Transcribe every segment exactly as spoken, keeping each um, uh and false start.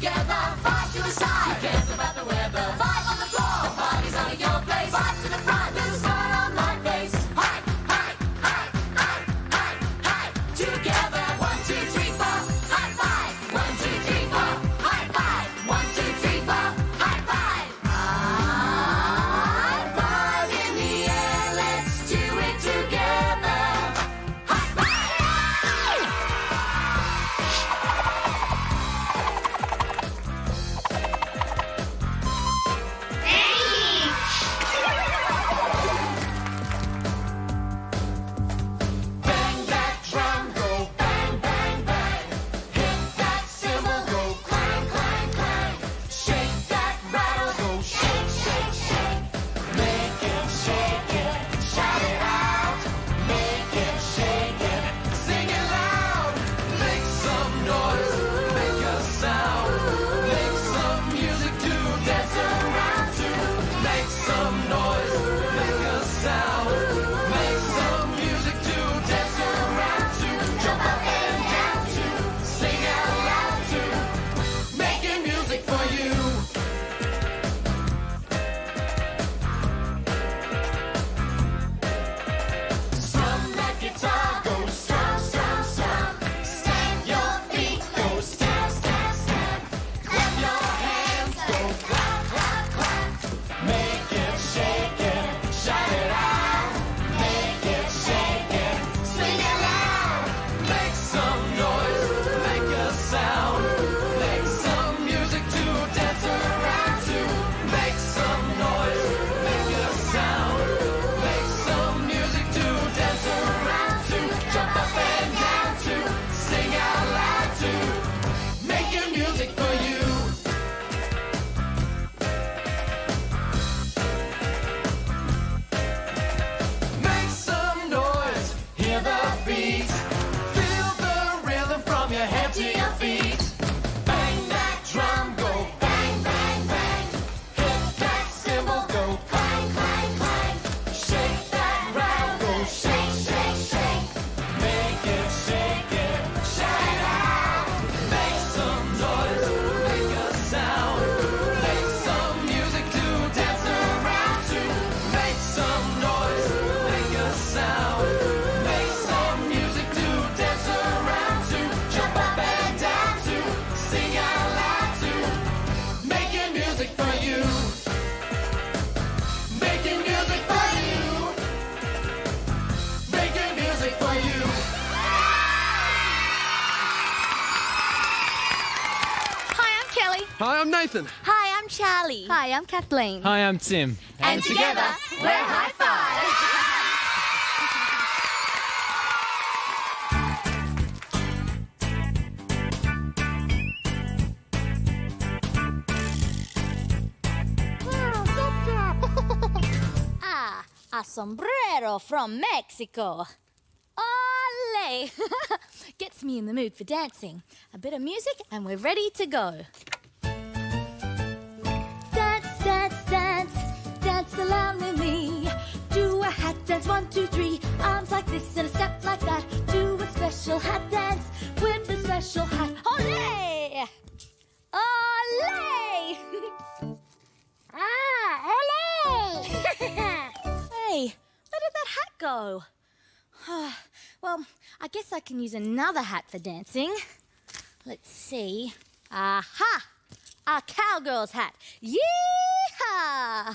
together. Five to a side. Who cares about the weather? Five on the floor. The party's on at your place. Five to the front. There's a smile on my face. Hi, hi, hi, hi, hi, hi. Together. One, two, three, four. High five. One, two, three, four. High five. One, two, three, four. High five. High five in the air. Let's do it together. High five. Bang that drum, go bang, bang, bang. Hit that cymbal, go clang, clang, clang. Shake that rattle, go shake, shake, shake. Make it, shake it, shout it out. Make it, shake it, sing it loud. Make some noise, make a sound. Make some music to dance around to. Make some noise, make a sound. Make some music to dance around to. Jump up and down to, sing out loud to. Making music for you. Strum that guitar, go strum, strum, strum. Stamp your feet, go stamp, stamp, stamp. Clap your hands, go clap, clap, clap. Make it, shake it, shout it out. Make it, shake it, sing it loud. Make some noise, make a sound. Make some music to dance around to. Make some noise, make a sound. Make some music to dance around to. Jump up and down to, sing out loud to. Making music for you. Make some noise, hear the beat. Feel the rhythm from your head to your feet. Bang that drum, go bang, bang, bang. Hit that cymbal, go clang, clang, clang. Shake that rattle, go shake, shake, shake. Make it, shake it, shout it out. Make some noise, make a sound. Make some music to dance around to. Make some noise, make a sound. Make some music to dance around to. Jump up and down to, sing out loud to. Making music for you. Making music for you. Making music for you. Hi, I'm Kelly. Hi, I'm Nathan. Hi, I'm Charlie. Hi, I'm Kathleen. Hi, I'm Tim. And together, we're High Five. Ah, a sombrero from Mexico. Ole! Gets me in the mood for dancing. A bit of music and we're ready to go. Dance, dance, dance, dance along with me. Do a hat dance, one, two, three. Arms like this and a step like that. Do a special hat dance with a special hat. Ole! Ole! Ah, ole! Hey, where did that hat go? Well, I guess I can use another hat for dancing. Let's see. Aha! A cowgirl's hat. Yeehaw!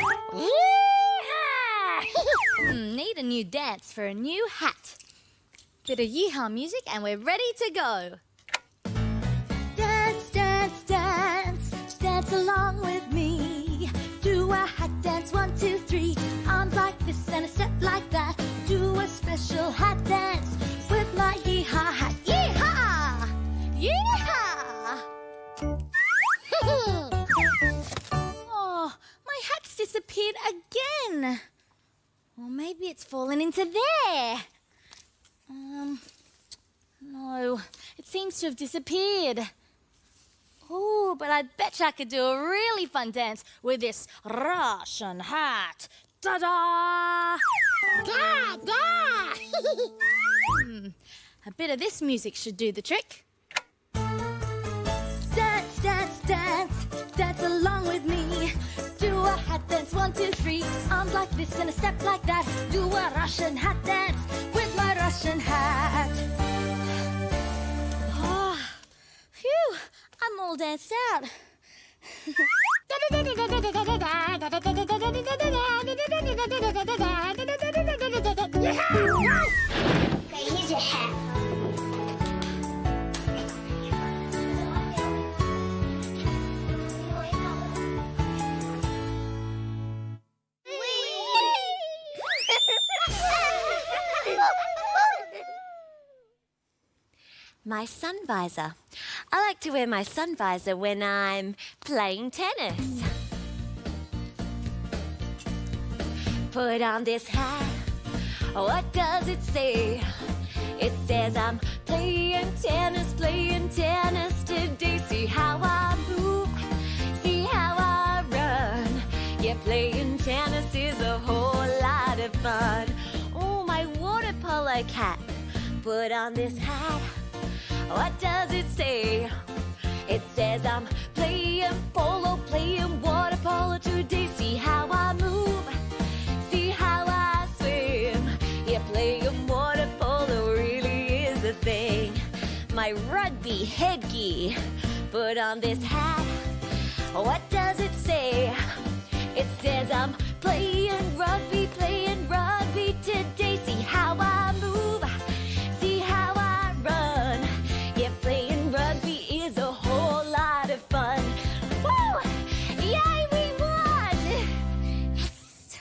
Yeehaw! Hmm, need a new dance for a new hat. Bit of yeehaw music and we're ready to go. Dance, dance, dance, dance along with me. Do a hat dance, one, two, three. Arms like this and a step like that. Do a special hat dance with my yeehaw hat. Yeehaw! Yeehaw! Oh, my hat's disappeared again. Or maybe it's fallen into there. Um, no, it seems to have disappeared. Oh, but I bet you I could do a really fun dance with this Russian hat. Ta-da! Da, da! hmm, a bit of this music should do the trick. Dance, dance. hat dance, one, two, three. Arms like this and a step like that. Do a Russian hat dance with my Russian hat. Oh, phew, I'm all danced out. Okay, here's your hat. My sun visor. I like to wear my sun visor when I'm playing tennis. Put on this hat. What does it say? It says I'm playing tennis, playing tennis today. See how I move, see how I run. Yeah, playing tennis is a whole lot of fun. Oh, my water polo cap. Put on this hat. What does it say? It says I'm playing polo, playing water polo today. See how I move, see how I swim. Yeah, playing water polo really is a thing. My rugby headgear. Put on this hat. What does it say? It says I'm playing rugby, playing rugby today. See how I move, see how I run. Yeah, playing rugby is a whole lot of fun. Woo! Yay, we won! Yes!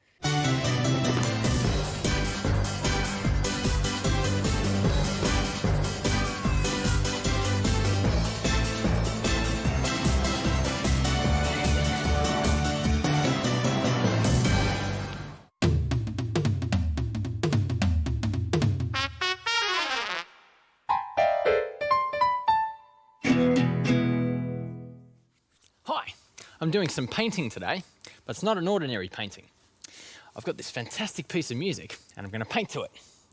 Hi, I'm doing some painting today, but it's not an ordinary painting. I've got this fantastic piece of music and I'm going to paint to it.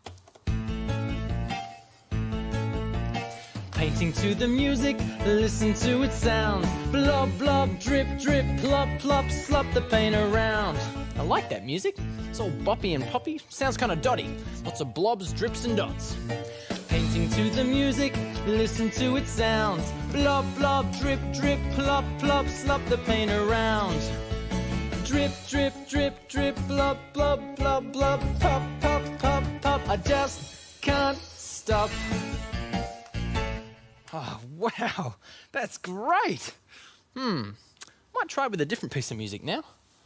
Painting to the music, listen to its sounds. Blob, blob, drip, drip, plop, plop, slop the paint around. I like that music. It's all boppy and poppy, sounds kind of dotty. Lots of blobs, drips and dots. Painting to the music, listen to its sounds. Blob, blob, drip, drip, plop, plop, slop the paint around. Drip, drip, drip, drip, blob, blob, blob, blob, pop, pop, pop, pop. I just can't stop. Oh, wow, that's great. Hmm, might try with a different piece of music now.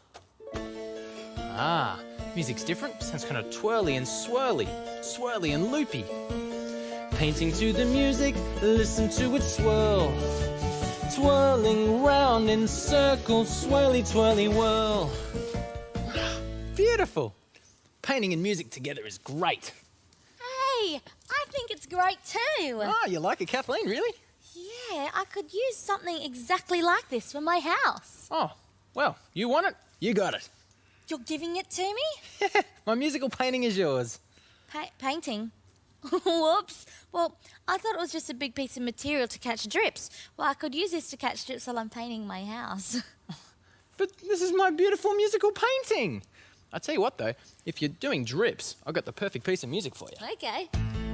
Ah, music's different, sounds kind of twirly and swirly, swirly and loopy. Painting to the music, listen to it swirl. Twirling round in circles, swirly, twirly whirl. Beautiful. Painting and music together is great. Hey, I think it's great too. Ah, you like it, Kathleen, really? Yeah, I could use something exactly like this for my house. Oh, well, you want it, you got it. You're giving it to me? My musical painting is yours. Pa painting? Whoops. Well, I thought it was just a big piece of material to catch drips. Well, I could use this to catch drips while I'm painting my house. But this is my beautiful musical painting. I tell you what, though, if you're doing drips, I've got the perfect piece of music for you. Okay.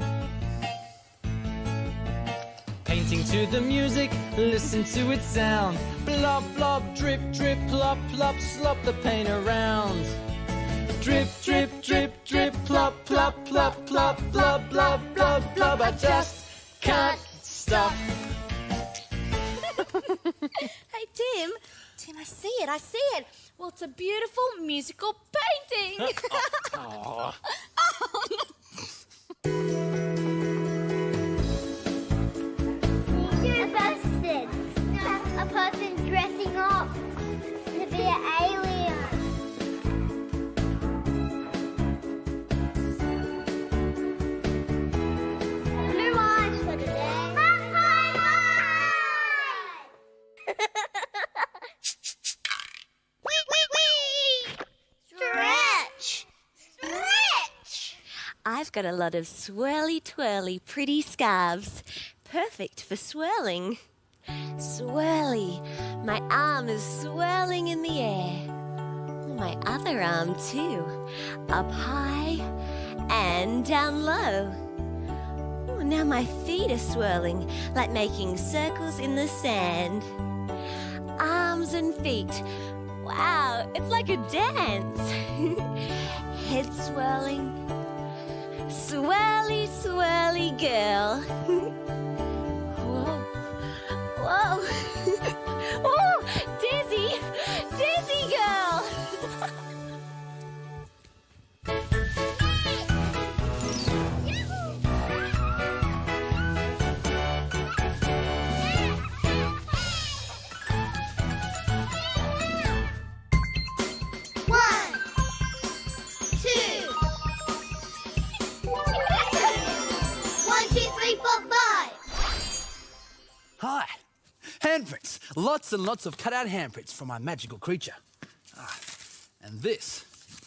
Painting to the music, listen to its sound. Blob, blob, drip, drip, plop, plop, slop the paint around. Drip, drip, drip, drip, plop, plop, plop, plop, blob, blob, blob, blob. I just can't stop. Hey, Tim. Tim, I see it, I see it. Well, it's a beautiful musical painting. Oh. You're busted. A person dressing up to be an alien. Blue eyes for today. Wee, wee, wee. Stretch. Stretch. I've got a lot of swirly twirly pretty scarves. Perfect for swirling. Swirly. My arm is swirling in the air. my other arm too. Up high and down low. Oh, now my feet are swirling, like making circles in the sand. Arms and feet. Wow, it's like a dance. Head swirling. Swirly, swirly girl. Whoa. Whoa. Oh, dizzy. Dizzy girl. One, two. One, two, three, four, five. Hi. Handprints. Lots and lots of cut-out handprints from my magical creature. Ah, and this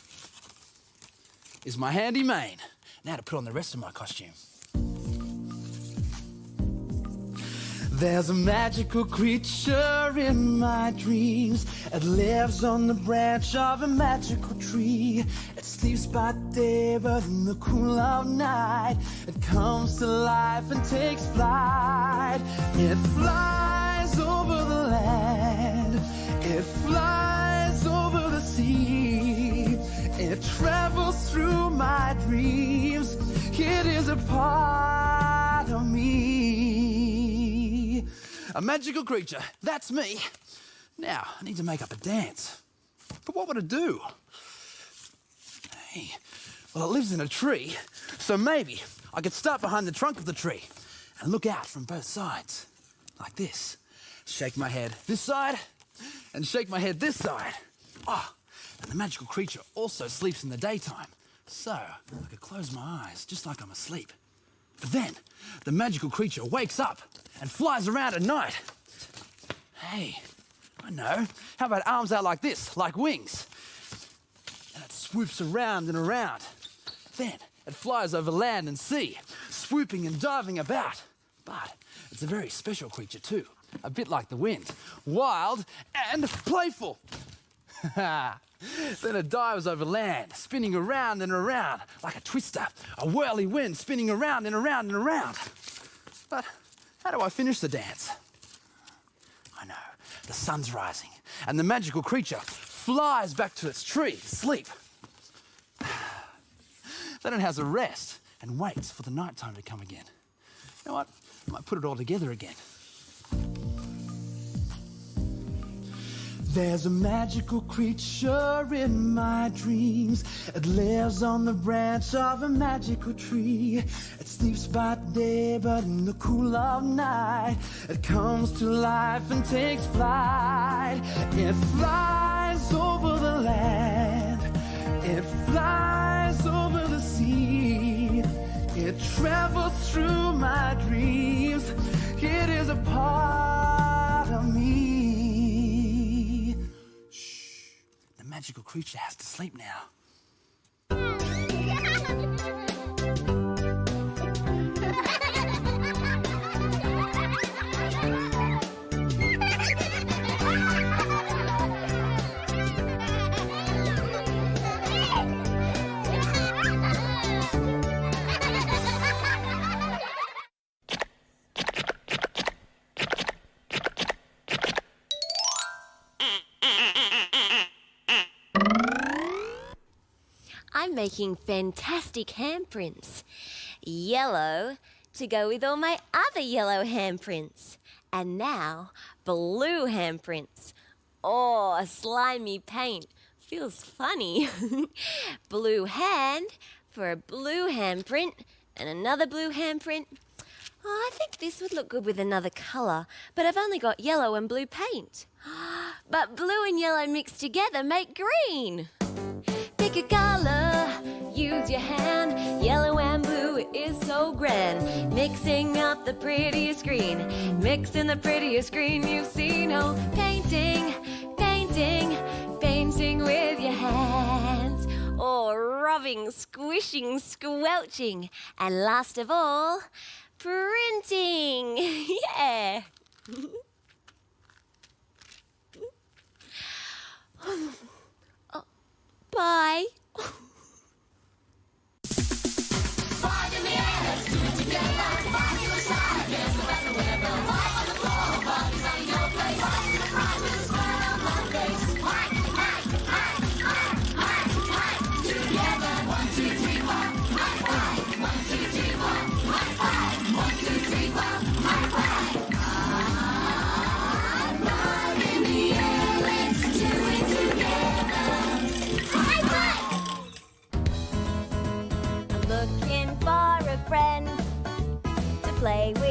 is my handy mane. Now to put on the rest of my costume. There's a magical creature in my dreams. It lives on the branch of a magical tree. It sleeps by day, but in the cool of night, it comes to life and takes flight. It flies over the land. It flies over the sea. It travels through my dreams. It is a part of me. A magical creature, that's me. Now, I need to make up a dance. But what would it do? Hey, well, it lives in a tree, so maybe I could start behind the trunk of the tree and look out from both sides, like this. Shake my head this side, and shake my head this side. Ah, and the magical creature also sleeps in the daytime, so I could close my eyes just like I'm asleep. But then, the magical creature wakes up and flies around at night. Hey, I know. How about arms out like this, like wings? And it swoops around and around. Then it flies over land and sea, swooping and diving about. But it's a very special creature too, a bit like the wind, wild and playful. Then it dives over land, spinning around and around like a twister, a whirly wind spinning around and around and around. But how do I finish the dance? I know, the sun's rising, and the magical creature flies back to its tree to sleep. Then it has a rest and waits for the nighttime to come again. You know what? I might put it all together again. There's a magical creature in my dreams. It lives on the branch of a magical tree. It sleeps by day, but in the cool of night, it comes to life and takes flight. It flies over the land. It flies over the sea. It travels through my dreams. It is a part of me. The magical creature has to sleep now. I'm making fantastic handprints. Yellow to go with all my other yellow handprints. And now, blue handprints. Oh, slimy paint. Feels funny. Blue hand for a blue handprint and another blue handprint. Oh, I think this would look good with another colour, but I've only got yellow and blue paint. But blue and yellow mixed together make green. Pick a colour, use your hand. Yellow and blue is so grand. Mixing up the prettiest green. Mixing the prettiest green you've seen. Oh, painting, painting, painting with your hands. Oh, rubbing, squishing, squelching. And last of all, printing. Yeah.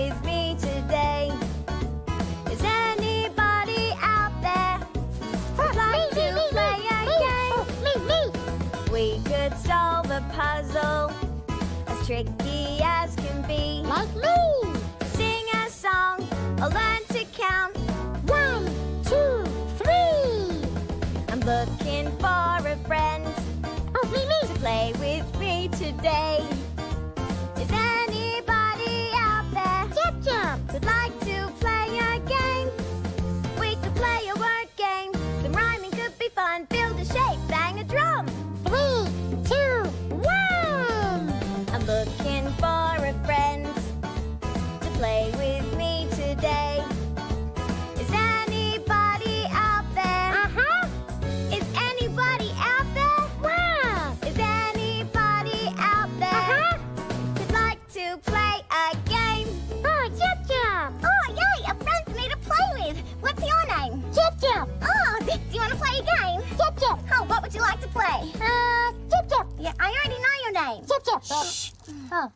with me today? Is anybody out there who'd like me, to me, play me, a me, game? oh, me, me. We could solve a puzzle as tricky as can be. Like me. Sing a song or learn to count. One, two, three. I'm looking for a friend Oh, me, to me. play with me today. Is anybody out there Jump, jump. who'd like to play a game? We could play a word game. Some rhyming could be fun. Build a shape, bang a drum. Three, two, one. I'm looking for a friend to play with me today. Is anybody out there? Uh-huh. Is anybody out there? Wow. Is anybody out there Uh-huh. who'd like to play a game? Oh, jump, jump. Oh, yay! A friend for me to play with. What's your name? Jump, jump. Oh, do you want to play a game? Jump, jump. Oh, what would you like to play? Uh, jump, jump. Yeah, I already know your name. Jump, jump. Shh. Oh.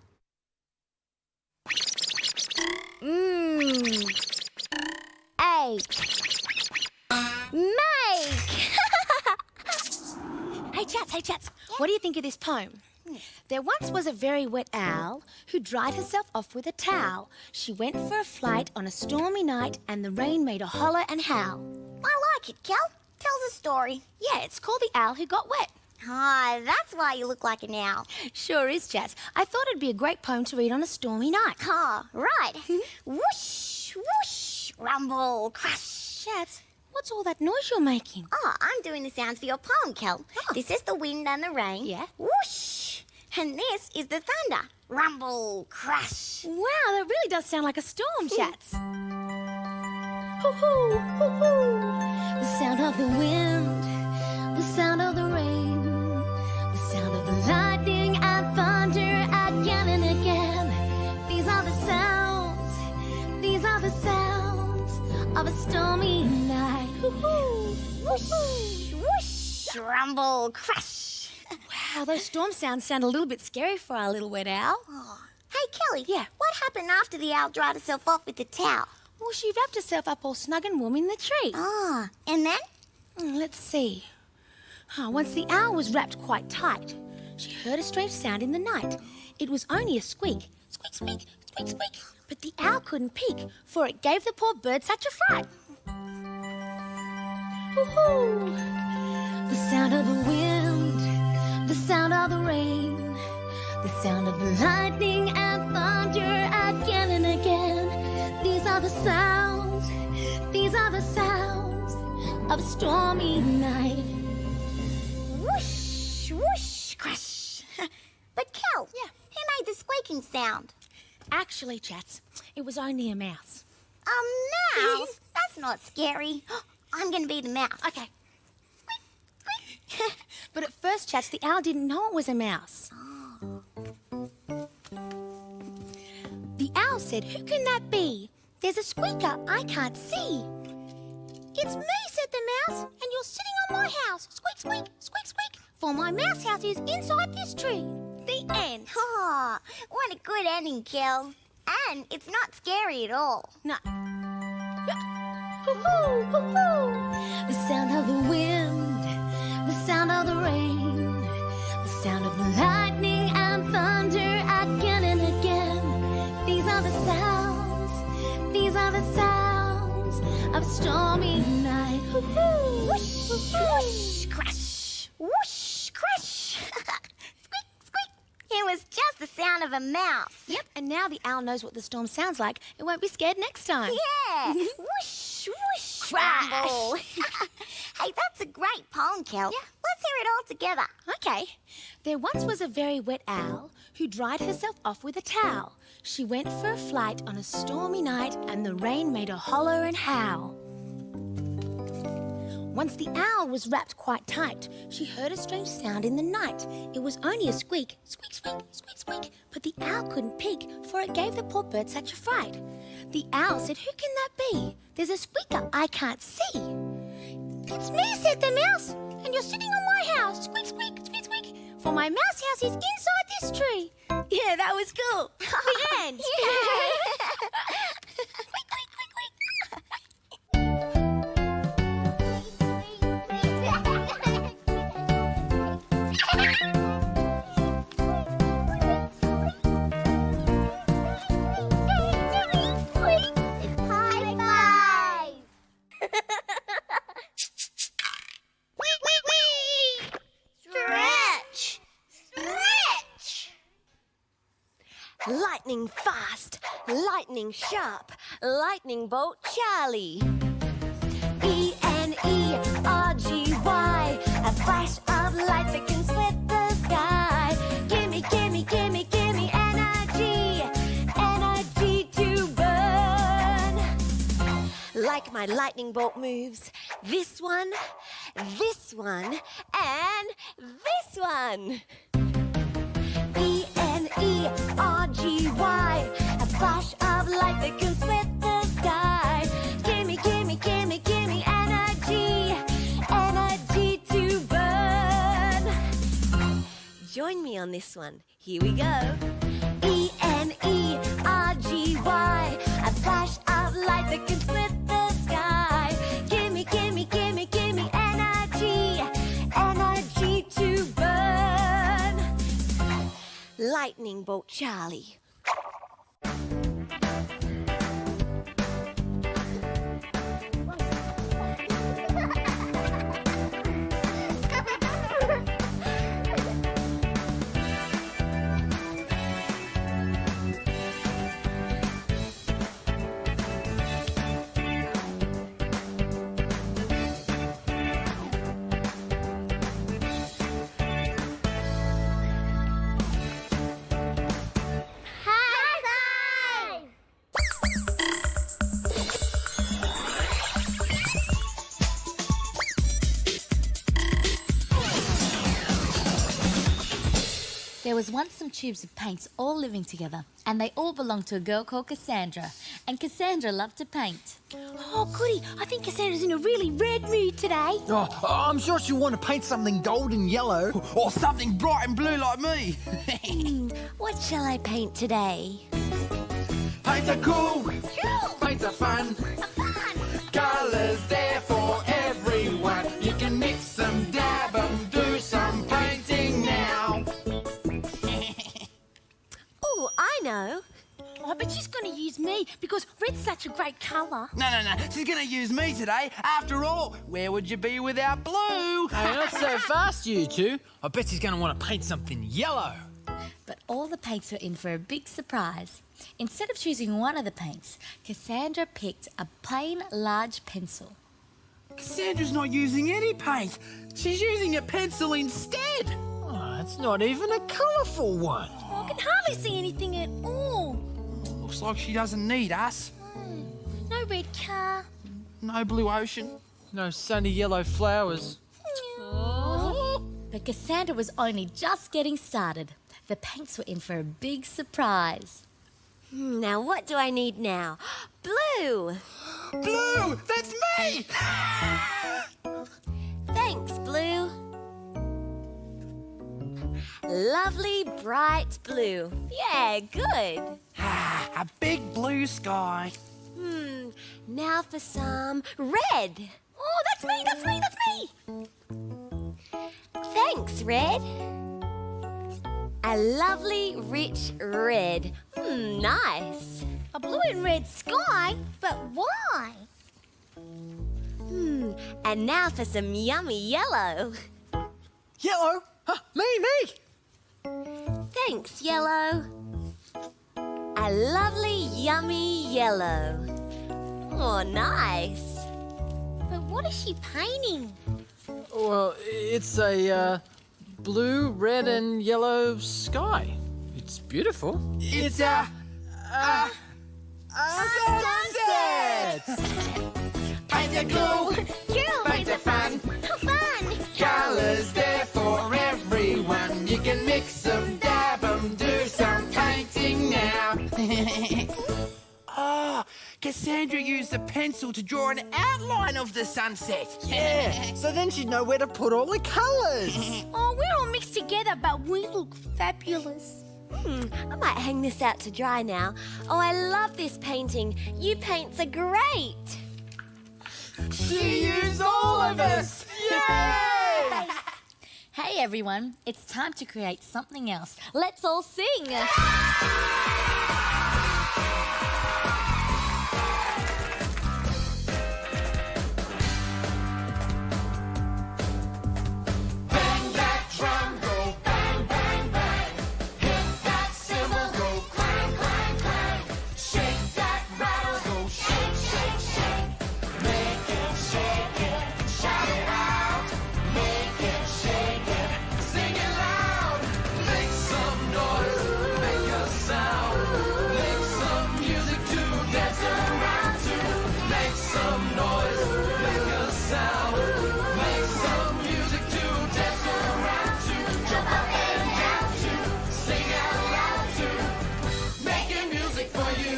Mmm. Eight. Make. Hey, Chats, hey, Chats. What do you think of this poem? There once was a very wet owl who dried herself off with a towel. She went for a flight on a stormy night and the rain made her holler and howl. I like it, Kel. Tell the story. Yeah, it's called The Owl Who Got Wet. Ah, that's why you look like an owl. Sure is, Chats. I thought it'd be a great poem to read on a stormy night. Ah, right. Whoosh, whoosh, rumble, crash. Chats, what's all that noise you're making? Oh, I'm doing the sounds for your poem, Kel. Oh. This is the wind and the rain. Yeah. Whoosh. And this is the thunder. Rumble, crash. Wow, that really does sound like a storm, Chats. Hoo-hoo, hoo-hoo. The sound of the wind, the sound of the rain, the sound of the lightning and thunder again and again. These are the sounds, these are the sounds of a stormy night. Hoo-hoo, Whoosh, whoosh, rumble, crash. Wow, those storm sounds sound a little bit scary for our little wet owl. Oh. Hey, Kelly. Yeah. What happened after the owl dried herself off with the towel? Well, she wrapped herself up all snug and warm in the tree. Ah, and then? Mm, Let's see. Ah, once the owl was wrapped quite tight, she heard a strange sound in the night. It was only a squeak. Squeak, squeak, squeak, squeak. But the owl couldn't peek, for it gave the poor bird such a fright. Woo-hoo! The sound of the wind, the sound of the rain, the sound of the lightning and thunder again and again. These are the sounds, these are the sounds of a stormy night. Whoosh, whoosh, crash. But Kel, Yeah. who made the squeaking sound? Actually, Chats, it was only a mouse. A mouse? That's not scary. I'm going to be the mouse. Okay. But at first, Chats, the owl didn't know it was a mouse. The owl said, "Who can that be? There's a squeaker I can't see." "It's me," said the mouse, "and you're sitting on my house. Squeak, squeak, squeak, squeak. For my mouse house is inside this tree." The end. Oh, what a good ending, Kel. And it's not scary at all. No. Hoo-hoo, hoo-hoo. The sound of the wind, the sound of the rain, the sound of the lightning and thunder again and again. These are the sounds, these are the sounds of a stormy night. Hoo-hoo, Whoosh, hoo-hoo. whoosh, crash. Whoosh, crash. Squeak, squeak. It was just the sound of a mouse. Yep, and now the owl knows what the storm sounds like. It won't be scared next time. Yeah. Whoosh, whoosh, Crash. rumble. Hey, that's a great poem, Kel. Yeah. Let's hear it all together. Okay. There once was a very wet owl who dried herself off with a towel. She went for a flight on a stormy night and the rain made her holler and howl. Once the owl was wrapped quite tight, she heard a strange sound in the night. It was only a squeak, squeak, squeak, squeak, squeak. But the owl couldn't peek, for it gave the poor bird such a fright. The owl said, "Who can that be? There's a squeaker I can't see." "It's me," said the mouse, "and you're sitting on my house. Squeak, squeak, squeak, squeak. For my mouse house is inside this tree." Yeah, that was cool. The end. Yeah. Hi-five! Stretch! Stretch! Lightning fast, lightning sharp, lightning bolt Charlie. E N E R G Y, a flash of light that can split the sky. Gimme, gimme, gimme, gimme energy, energy to burn. Like my lightning bolt moves, this one, this one, and this one. E N E R G Y, a flash of light that can split the sky. Gimme, gimme, gimme, gimme energy, energy to burn. Join me on this one. Here we go. E N E R G Y, a flash of light that can split the sky. Gimme, gimme, gimme, gimme energy, energy to burn. Lightning bolt Charlie. Hi-five! There was once some tubes of paints all living together, and they all belonged to a girl called Cassandra. And Cassandra loved to paint. Oh, goody. I think Cassandra's in a really red mood today. Oh, I'm sure she'll want to paint something golden yellow or something bright and blue like me. What shall I paint today? Paints are cool. Cool. Paints are fun. Fun. Colours there for everyone. You can mix them, dab them, do some painting now. Oh, I know. Oh, but she's going to use me because red's such a great colour. No, no, no. She's going to use me today. After all, where would you be without blue? Hey, not so fast, you two. I bet she's going to want to paint something yellow. But all the paints were in for a big surprise. Instead of choosing one of the paints, Cassandra picked a plain large pencil. Cassandra's not using any paint. She's using a pencil instead. Oh, it's not even a colourful one. Oh, I can hardly see anything at all. Looks like she doesn't need us. No red car. No blue ocean. No sunny yellow flowers. But Cassandra was only just getting started. The paints were in for a big surprise. Hmm, Now, what do I need now? Blue! Blue! That's me! Thanks, Blue. Lovely, bright blue. Yeah, good. A big blue sky. Hmm, now for some red. Oh, that's me, that's me, that's me. Thanks, Red. A lovely, rich red. Hmm, nice. A blue and red sky? But why? Hmm, and now for some yummy yellow. Yellow? Huh, me, me! Thanks, Yellow. A lovely, yummy yellow. Oh, nice. But what is she painting? Well, it's a uh, blue, red, and yellow sky. It's beautiful. It's a... a... a sunset! Paints are cool. Cool. Paints are fun. Fun. Colours there for everyone. You can mix them, dab them, do some painting now. Oh, Cassandra used the pencil to draw an outline of the sunset. Yeah, so then she'd know where to put all the colours. Oh, we're all mixed together, but we look fabulous. Hmm, I might hang this out to dry now. Oh, I love this painting. You paints are great. She used all of us! Yay! Hey everyone, it's time to create something else. Let's all sing! Bang that drum, go bang, bang, bang. Hit that cymbal, go clang, clang, clang. Shake that rattle, go shake, shake, shake. Make it, shake it, shout it out. Make it, shake it, sing it loud. Make some noise, make a sound. Make some music to dance around to. Make some noise, make a sound. Make some music to dance around to. Jump up and down to, sing out loud to. Making music for you.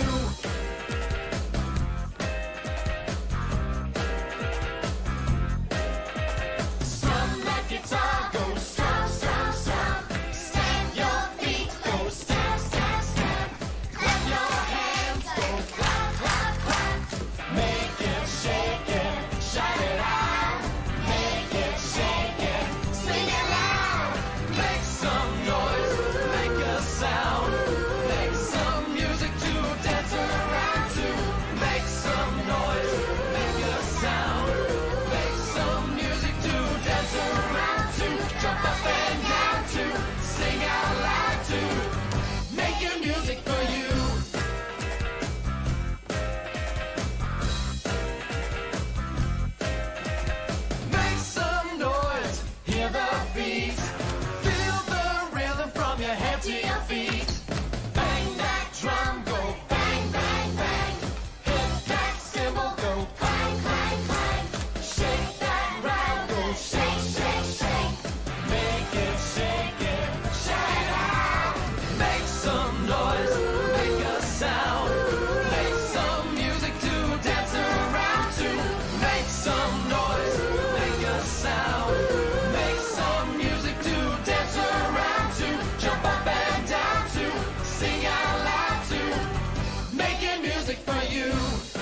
Strum that guitar, go strum, strum, strum. Stamp your feet, go stamp, stamp, stamp. Clap your hands, go clap, clap, clap. Make it, shake it, shout it out. Make it, shake it, sing it loud. Make some noise, make a sound. Make some music to dance around to. Make some noise, make a sound. Make some music to dance around to. Jump up and down to, sing out loud to. Making music for you. Make some noise, hear the beat. Feel the rhythm from your head to your feet. Bang that drum, go bang, bang, bang. Hit that cymbal, go clang, clang, clang. Shake that rattle, go shake, shake, shake. Make it, shake it, shout it out. Make some noise, make a sound. Make some music to dance around to. Make some noise, make a sound. Make some music to dance around to. Jump up and down to, sing out loud to. Making music for you.